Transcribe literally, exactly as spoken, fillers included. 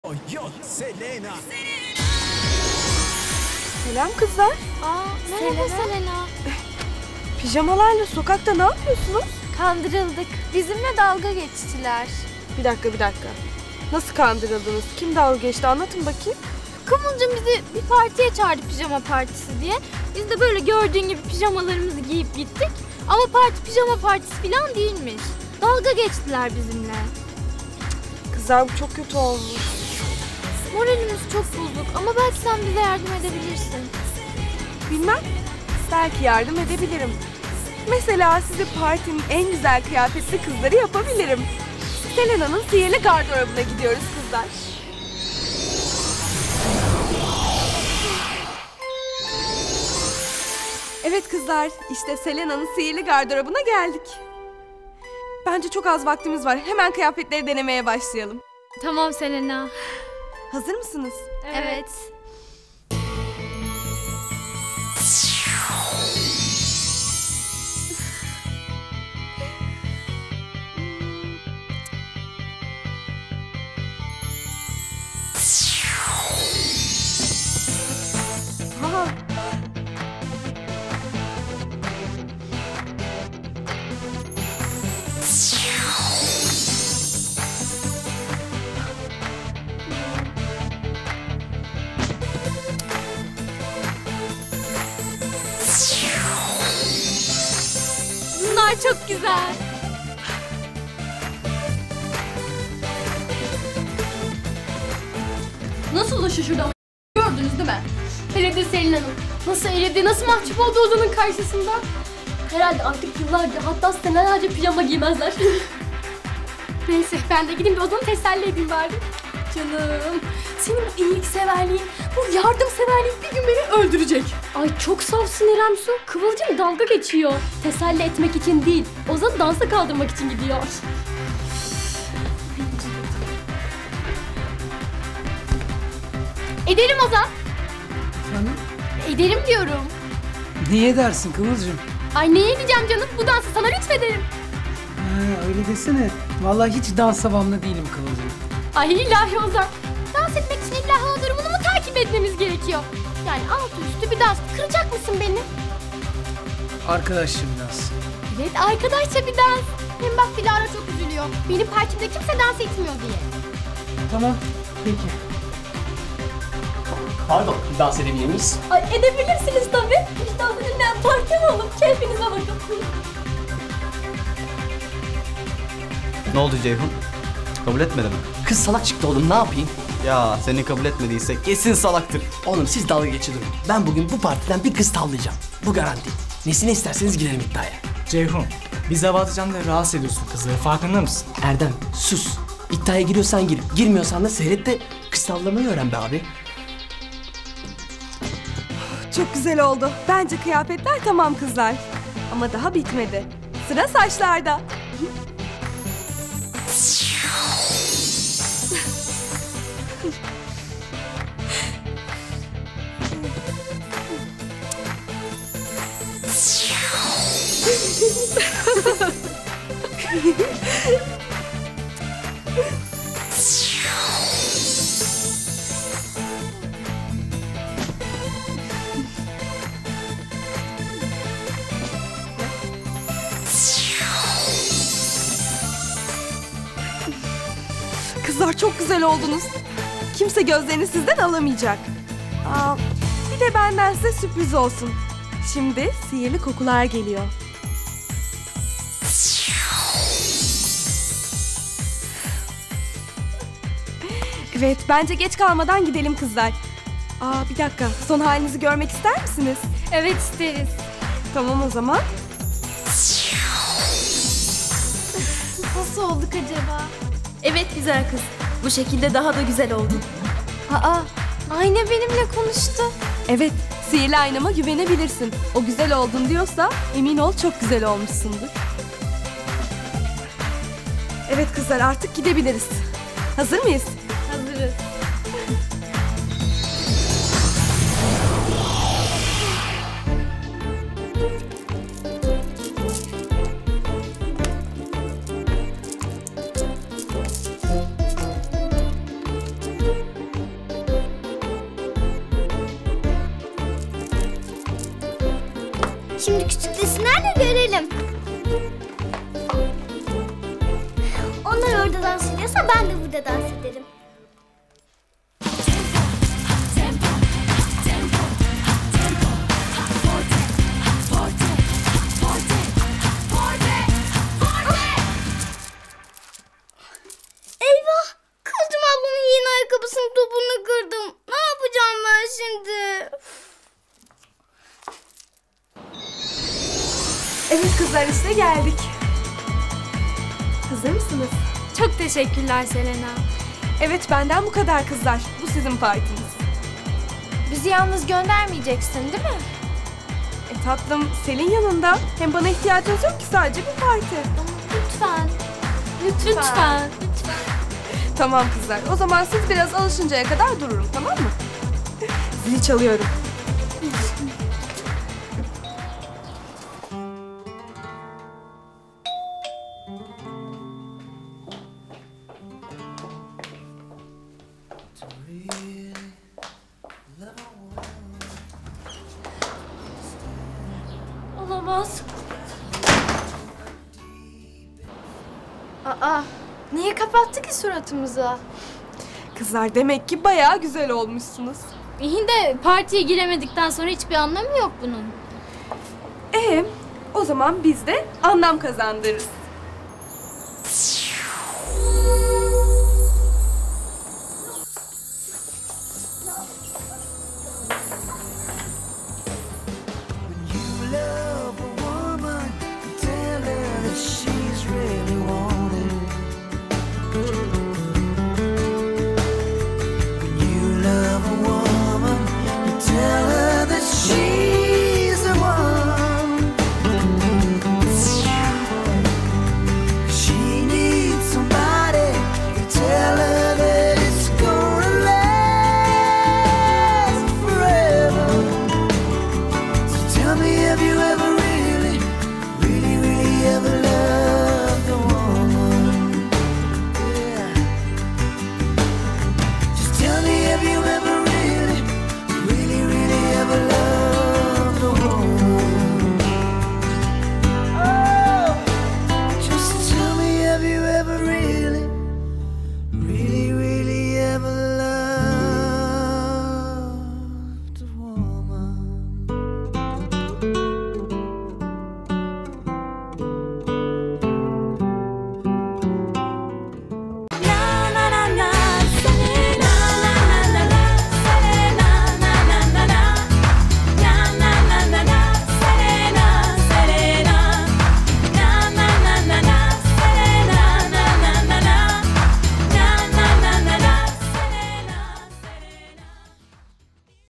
Yo, Selena. Selam kızlar. Aa, merhaba Selena. Selena. Pijamalarla sokakta ne yapıyorsunuz? Kandırıldık. Bizimle dalga geçtiler. Bir dakika bir dakika. Nasıl kandırıldınız? Kim dalga geçti? Anlatın bakayım. Kıvılcım bizi bir partiye çağırdı, pijama partisi diye. Biz de böyle gördüğün gibi pijamalarımızı giyip gittik. Ama parti pijama partisi falan değilmiş. Dalga geçtiler bizimle. Kızlar bu çok kötü olmuş. Moralimiz çok bozuk ama belki sen bize yardım edebilirsin. Bilmem. Belki yardım edebilirim. Mesela size partinin en güzel kıyafetli kızları yapabilirim. Selena'nın sihirli gardırobuna gidiyoruz kızlar. Evet kızlar, işte Selena'nın sihirli gardırobuna geldik. Bence çok az vaktimiz var. Hemen kıyafetleri denemeye başlayalım. Tamam Selena. Hazır mısınız? Evet. Ha. Bunlar çok güzel. Nasıl da şaşırdı ama gördünüz değil mi? Hele de Selin Hanım. Nasıl eridi, nasıl mahcup oldu Ozan'ın karşısında. Herhalde artık yıllarca hatta senelerce pijama giymezler. Neyse ben de gideyim de Ozan'ı teselli edeyim bari. Canım, senin bu iyilikseverliğin, bu yardımseverliğin bir gün beni öldürecek. Ay çok safsın İrem Su. Kıvılcım dalga geçiyor. Teselli etmek için değil, Ozan'ı dansa kaldırmak için gidiyor. Ederim Ozan. Efendim? Ederim diyorum. Niye dersin Kıvılcım? Ay neye diyeceğim canım? Bu dansı sana lütfederim. Ha, öyle desene. Vallahi hiç dans havamlı değilim Kıvılcım. Ay ilahi Ozan. Dans etmek için illa hava durumunu mu takip etmemiz gerekiyor? Yani altı üstü bir dans. Kıracak mısın beni? Arkadaşım dans. Evet arkadaşça bir dans. Hem bak Dilara çok üzülüyor. Benim partimde kimse dans etmiyor diye. Tamam, peki. Pardon, dans edebilir miyiz? Ay edebilirsiniz tabii. Hiç dans edilmeyen parti mi olur? Keyfinize bakın. Ne oldu Ceyhun? Kabul etmedi mi? Kız salak çıktı oğlum, ne yapayım? Ya seni kabul etmediyse kesin salaktır. Oğlum siz dalga geçin. Ben bugün bu partiden bir kız tavlayacağım. Bu garanti. Nesine isterseniz girelim iddiaya. Ceyhun, biz hava atacaksın da rahatsız ediyorsun kızları, farkında mısın? Erdem, sus. İddiaya giriyorsan gir. Girmiyorsan da seyret de kız tavlamayı öğren be abi. Çok güzel oldu. Bence kıyafetler tamam kızlar. Ama daha bitmedi. Sıra saçlarda. Kızlar çok güzel oldunuz. Kimse gözlerini sizden alamayacak. Aa, bir de benden size sürpriz olsun. Şimdi sihirli kokular geliyor. Evet, bence geç kalmadan gidelim kızlar. Aa, bir dakika, son halinizi görmek ister misiniz? Evet isteriz. Tamam o zaman. Nasıl olduk acaba? Evet güzel kız. Bu şekilde daha da güzel oldun. Aa, ayna benimle konuştu. Evet, sihirli aynama güvenebilirsin. O güzel oldun diyorsa emin ol çok güzel olmuşsundur. Evet kızlar artık gidebiliriz. Hazır mıyız? Hazırız. Şimdi küçük resimlerle görelim. Onlar orada dans ediyorsa ben de burada dans ederim. Eyvah! Kızım ablamın yeni ayakkabısının topunu kırdım. Ne yapacağım ben şimdi? Evet kızlar, işte geldik. Hazır mısınız? Çok teşekkürler Selena. Evet, benden bu kadar kızlar. Bu sizin partiniz. Bizi yalnız göndermeyeceksin değil mi? E tatlım, Selin yanında. Hem bana ihtiyacınız yok ki, sadece bir parti. Lütfen. Lütfen. Lütfen. Tamam kızlar, o zaman siz biraz alışıncaya kadar dururum, tamam mı? Zili çalıyorum. Olamaz. Aa, niye kapattı ki suratımızı? Kızlar, demek ki bayağı güzel olmuşsunuz. İyi de partiye giremedikten sonra hiçbir anlamı yok bunun. Ee, o zaman biz de anlam kazandırırız.